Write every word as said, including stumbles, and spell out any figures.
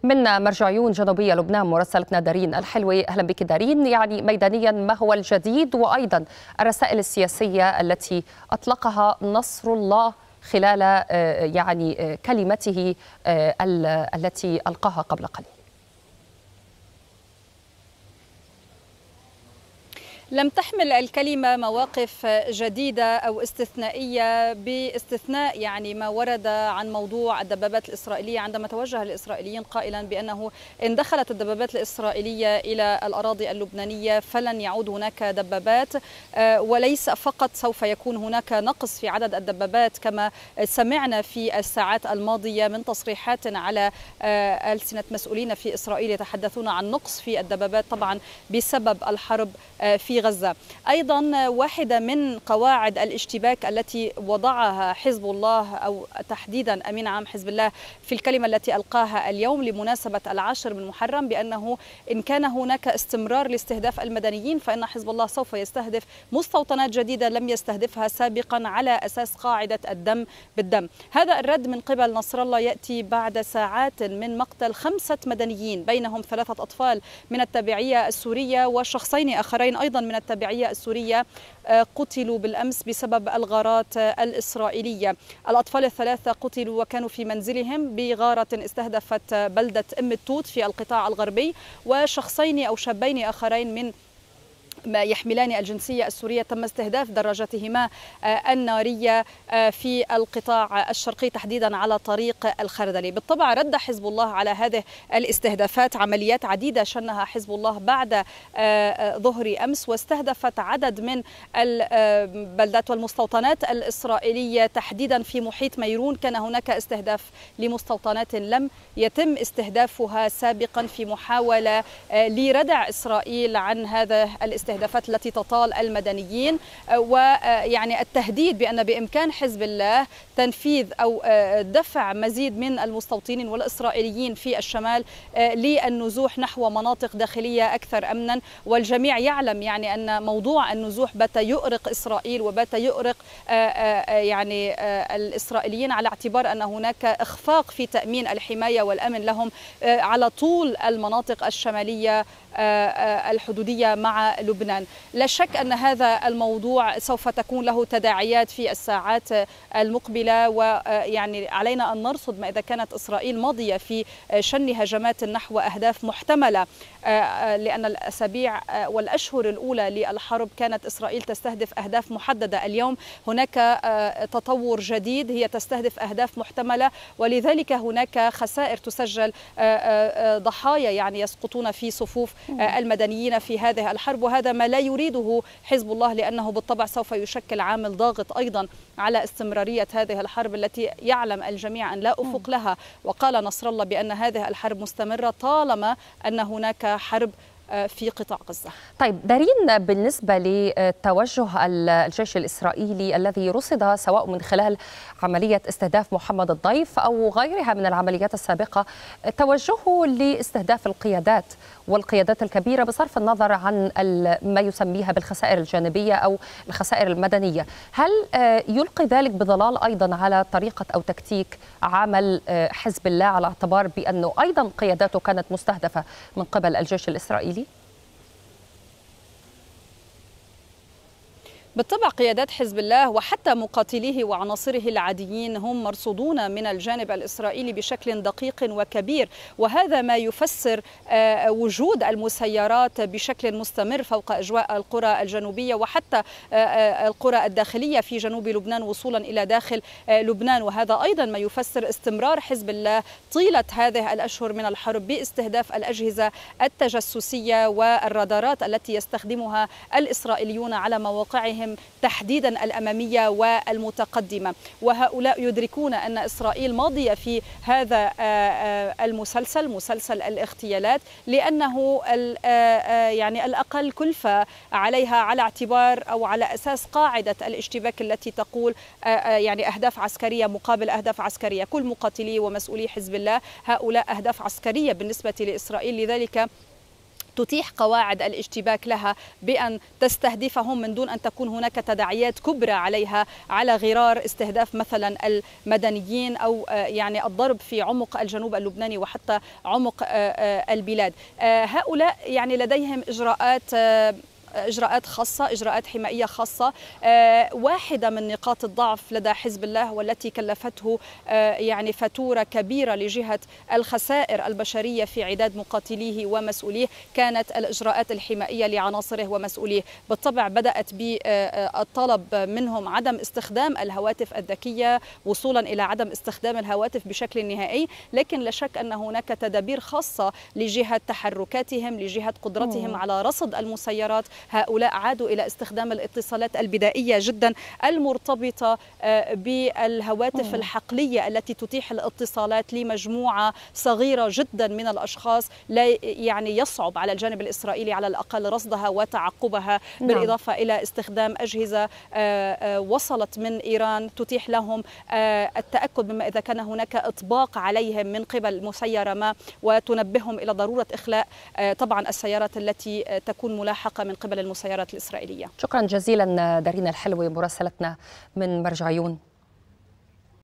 من مرجعيون جنوبية لبنان مراسلتنا دارين الحلوي. أهلا بك دارين. يعني ميدانيا ما هو الجديد وأيضا الرسائل السياسية التي أطلقها نصر الله خلال يعني كلمته التي ألقاها قبل قليل؟ لم تحمل الكلمة مواقف جديدة أو استثنائية باستثناء يعني ما ورد عن موضوع الدبابات الإسرائيلية، عندما توجه الإسرائيليين قائلا بأنه إن دخلت الدبابات الإسرائيلية إلى الأراضي اللبنانية فلن يعود هناك دبابات، وليس فقط سوف يكون هناك نقص في عدد الدبابات كما سمعنا في الساعات الماضية من تصريحات على ألسنة مسؤولين في إسرائيل يتحدثون عن نقص في الدبابات طبعا بسبب الحرب في غزة. أيضا واحدة من قواعد الاشتباك التي وضعها حزب الله أو تحديدا أمين عام حزب الله في الكلمة التي ألقاها اليوم لمناسبة العاشر من محرم بأنه إن كان هناك استمرار لاستهداف المدنيين فإن حزب الله سوف يستهدف مستوطنات جديدة لم يستهدفها سابقا على أساس قاعدة الدم بالدم. هذا الرد من قبل نصر الله يأتي بعد ساعات من مقتل خمسة مدنيين بينهم ثلاثة أطفال من التابعية السورية وشخصين آخرين أيضا من التابعية السورية قتلوا بالأمس بسبب الغارات الإسرائيلية. الأطفال الثلاثة قتلوا وكانوا في منزلهم بغارة استهدفت بلدة أم التوت في القطاع الغربي، وشخصين أو شابين آخرين من ما يحملان الجنسية السورية تم استهداف دراجتهما النارية في القطاع الشرقي تحديدا على طريق الخردلي. بالطبع رد حزب الله على هذه الاستهدافات، عمليات عديدة شنها حزب الله بعد ظهر أمس واستهدفت عدد من البلدات والمستوطنات الإسرائيلية تحديدا في محيط ميرون. كان هناك استهداف لمستوطنات لم يتم استهدافها سابقا في محاولة لردع إسرائيل عن هذا الاستهداف الاستهدافات التي تطال المدنيين، ويعني التهديد بأن بإمكان حزب الله تنفيذ أو دفع مزيد من المستوطنين والإسرائيليين في الشمال للنزوح نحو مناطق داخلية أكثر أمنا. والجميع يعلم يعني أن موضوع النزوح بات يؤرق إسرائيل وبات يؤرق يعني الإسرائيليين على اعتبار أن هناك إخفاق في تأمين الحماية والأمن لهم على طول المناطق الشمالية الحدودية مع لبنان. لا شك أن هذا الموضوع سوف تكون له تداعيات في الساعات المقبلة، ويعني علينا أن نرصد ما إذا كانت إسرائيل ماضية في شن هجمات نحو أهداف محتملة، لأن الأسابيع والأشهر الأولى للحرب كانت إسرائيل تستهدف أهداف محددة. اليوم هناك تطور جديد، هي تستهدف أهداف محتملة، ولذلك هناك خسائر تسجل، ضحايا يعني يسقطون في صفوف المدنيين في هذه الحرب، وهذا ما لا يريده حزب الله لأنه بالطبع سوف يشكل عامل ضاغط أيضا على استمرارية هذه الحرب التي يعلم الجميع أن لا أفق لها. وقال نصر الله بأن هذه الحرب مستمرة طالما أن هناك حرب في قطاع غزة. طيب دارين، بالنسبة لتوجه الجيش الإسرائيلي الذي رصد سواء من خلال عملية استهداف محمد الضيف أو غيرها من العمليات السابقة، توجهه لاستهداف القيادات والقيادات الكبيرة بصرف النظر عن ما يسميها بالخسائر الجانبية أو الخسائر المدنية، هل يلقي ذلك بظلال أيضا على طريقة أو تكتيك عمل حزب الله على اعتبار بأنه أيضا قياداته كانت مستهدفة من قبل الجيش الإسرائيلي؟ بالطبع قيادات حزب الله وحتى مقاتليه وعناصره العاديين هم مرصودون من الجانب الإسرائيلي بشكل دقيق وكبير، وهذا ما يفسر وجود المسيرات بشكل مستمر فوق أجواء القرى الجنوبية وحتى القرى الداخلية في جنوب لبنان وصولا إلى داخل لبنان. وهذا أيضا ما يفسر استمرار حزب الله طيلة هذه الأشهر من الحرب باستهداف الأجهزة التجسسية والرادارات التي يستخدمها الإسرائيليون على مواقعهم تحديدا الأمامية والمتقدمة. وهؤلاء يدركون أن إسرائيل ماضية في هذا المسلسل، مسلسل الاغتيالات، لأنه يعني الأقل كلفة عليها على اعتبار أو على أساس قاعدة الاشتباك التي تقول يعني أهداف عسكرية مقابل أهداف عسكرية. كل مقاتلي ومسؤولي حزب الله هؤلاء أهداف عسكرية بالنسبة لإسرائيل، لذلك تتيح قواعد الاشتباك لها بأن تستهدفهم من دون أن تكون هناك تداعيات كبرى عليها على غرار استهداف مثلا المدنيين أو يعني الضرب في عمق الجنوب اللبناني وحتى عمق البلاد. هؤلاء يعني لديهم إجراءات إجراءات خاصة، إجراءات حمائية خاصة. واحدة من نقاط الضعف لدى حزب الله والتي كلفته يعني فاتورة كبيرة لجهة الخسائر البشرية في عداد مقاتليه ومسؤوليه كانت الإجراءات الحمائية لعناصره ومسؤوليه. بالطبع بدأت بالطلب منهم عدم استخدام الهواتف الذكية وصولا إلى عدم استخدام الهواتف بشكل نهائي، لكن لا شك أن هناك تدابير خاصة لجهة تحركاتهم، لجهة قدرتهم مم. على رصد المسيرات. هؤلاء عادوا إلى استخدام الاتصالات البدائية جدا المرتبطة بالهواتف مم. الحقلية التي تتيح الاتصالات لمجموعة صغيرة جدا من الأشخاص، لا يعني يصعب على الجانب الإسرائيلي على الأقل رصدها وتعقبها. نعم. بالإضافة إلى استخدام أجهزة وصلت من إيران تتيح لهم التأكد مما إذا كان هناك إطباق عليهم من قبل مسيرة ما وتنبههم إلى ضرورة إخلاء طبعا السيارات التي تكون ملاحقة من قبل المسيرات الإسرائيلية. شكرا جزيلا دارين الحلوي مراسلتنا من مرجعيون.